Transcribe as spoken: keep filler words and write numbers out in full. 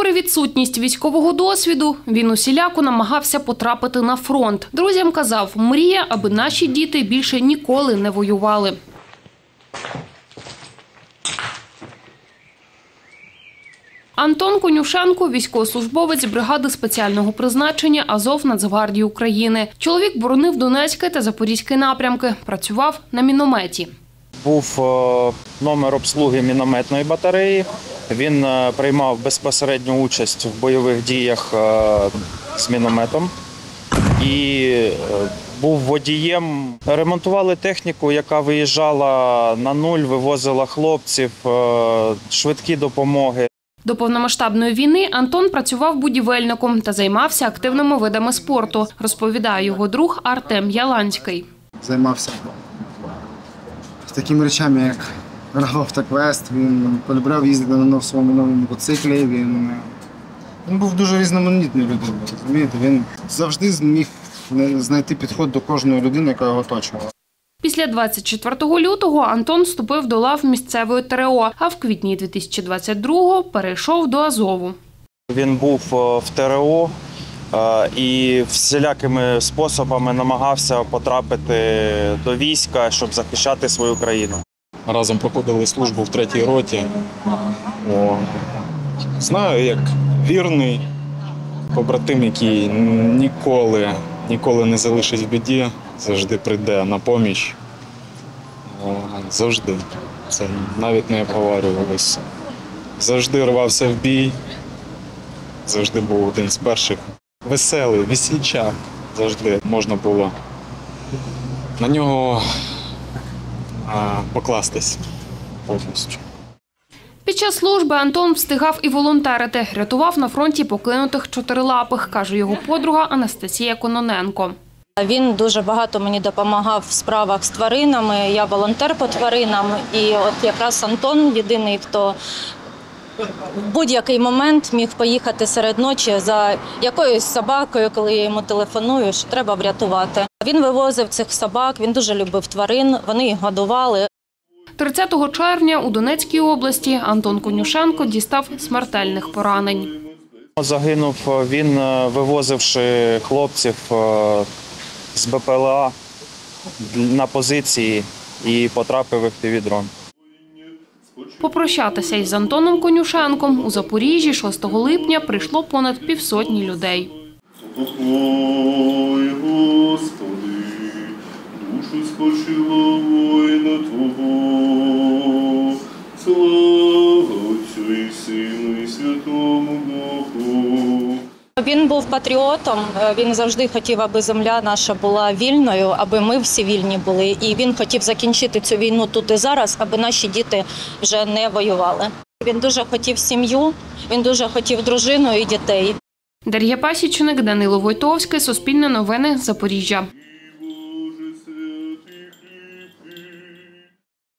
Попри відсутність військового досвіду, він усіляко намагався потрапити на фронт. Друзям казав, мріє, аби наші діти більше ніколи не воювали. Антон Конюшенко – військовослужбовець бригади спеціального призначення «Азов» Нацгвардії України. Чоловік боронив Донецький та Запорізький напрямки, працював на мінометі. Був номер обслуги мінометної батареї. Він приймав безпосередню участь в бойових діях з мінометом і був водієм. Ремонтували техніку, яка виїжджала на нуль, вивозила хлопців, швидкі допомоги. До повномасштабної війни Антон працював будівельником та займався активними видами спорту, розповідає його друг Артем Яланський. Займався такими речами, як грав автоквест, він полюбляв їздити на своєму новому мотоциклі, він, він був дуже різноманітною людиною, розумієте? Він завжди зміг знайти підхід до кожної людини, яка його оточувала. Після двадцять четвертого лютого Антон вступив до лав місцевої Те Ре О, а в квітні дві тисячі двадцять другого перейшов до Азову. Він був в Те Ре О і всілякими способами намагався потрапити до війська, щоб захищати свою країну. Разом проходили службу в третій роті. О, знаю, як вірний побратим, який ніколи, ніколи не залишить в біді, завжди прийде на поміч. О, завжди. Це навіть не обговорювалося. Завжди рвався в бій, завжди був один з перших. Веселий, весільчак. Завжди можна було на нього а, покластись повністю. Під час служби Антон встигав і волонтерити. Рятував на фронті покинутих чотирилапих, каже його подруга Анастасія Кононенко. Він дуже багато мені допомагав в справах з тваринами, я волонтер по тваринам. І от якраз Антон єдиний, хто в будь-який момент міг поїхати серед ночі за якоюсь собакою, коли я йому телефоную, що треба врятувати. Він вивозив цих собак, він дуже любив тварин, вони їх годували. тридцятого червня у Донецькій області Антон Конюшенко дістав смертельних поранень. Загинув він, вивозивши хлопців з Бе Пе Еле А на позиції і потрапив в еф пі ві-дрон. Попрощатися із Антоном Конюшенком у Запоріжжі шостого липня прийшло понад півсотні людей. Ой, Господи, душу спочила воїна Твого, слава Отцю і Сину і Святому Духу. Він був патріотом, він завжди хотів, аби земля наша була вільною, аби ми всі вільні були. І він хотів закінчити цю війну тут і зараз, аби наші діти вже не воювали. Він дуже хотів сім'ю, він дуже хотів дружину і дітей. Дар'я Пасічник, Данило Войтовський, Суспільне новини, Запоріжжя.